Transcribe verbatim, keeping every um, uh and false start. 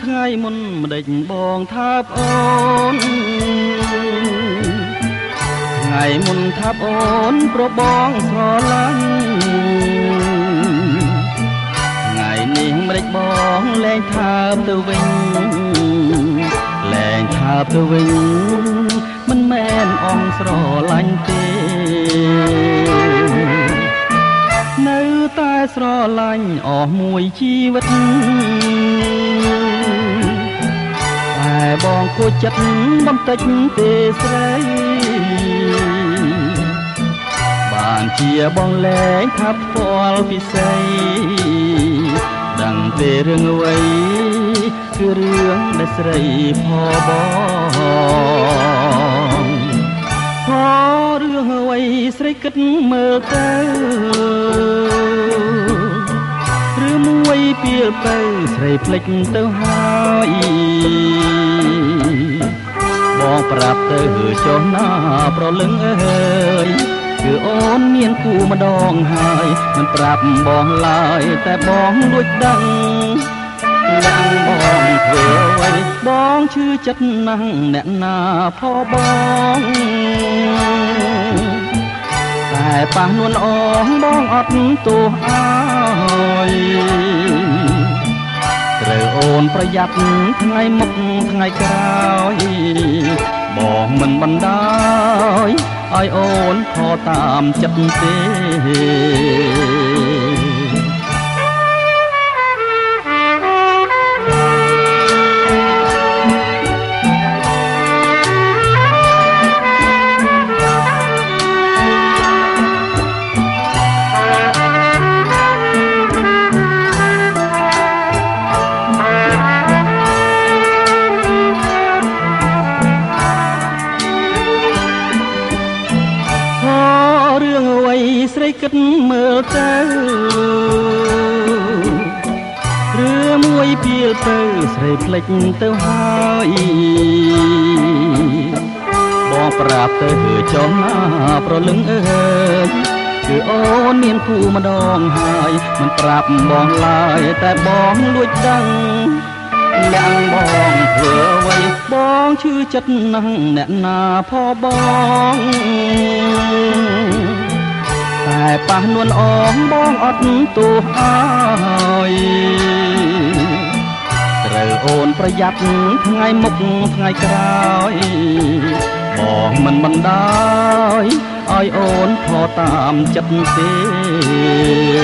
ថ្ងៃមុនម្ដេចបងថាបអូនថ្ងៃមុនថាបអូនប្របងស្រឡាញ់ថ្ងៃនេះម្ដេចបងលែងថាបទៅវិញលែងថាបទៅវិញមិនមែនអងស្រឡាញ់ទេនៅតែស្រឡាញ់អស់មួយជីវិតតែបងគួរចិត្តបន្តិចទេស្រីបានជាបងលែងថាផ្ទាល់ពិសីដឹងទេរឿងអ្វីគឺរឿងដែលស្រីផបងផរឿងអ្វីស្រីគិតមើលទៅឬមួយពីលទៅស្រីភ្លេចទៅហើយបងប្រាប់ទៅចុះណាប្រលឹងអើយគឺអូនមានគូម្ដងហើយមិនប្រាប់បងឡើយតែបងលួចដឹងយ៉ាងបងធ្វើអ្វីបងឈឺចិត្តណាស់អ្នកណាផបងតែប៉ះនួនអងបងអត់ទោសអើយត្រូវអូនប្រយ័ត្នថ្ងៃមុខថ្ងៃក្រោយបងមិនបណ្ដោយឲ្យអូនខកតាមចិត្តទេស្រីគិតមើលទៅឬមួយពីលទៅស្រីភ្លេចទៅហើយបងប្រាប់ទៅចុះណាប្រលឹងអើយគឺអូនមានគូម្ដងហើយមិនប្រាប់បងឡើយតែបងលួចដឹងយ៉ាងបងធ្វើអ្វីបងឈឺចិត្តណាស់អ្នកណាផបងតែប៉ះនួនអងបងអត់ទោសអើយត្រូវអូនប្រយ័ត្នថ្ងៃមុខថ្ងៃក្រោយបងមិនបណ្ដោយឲ្យអូនខកតាមចិត្តទេ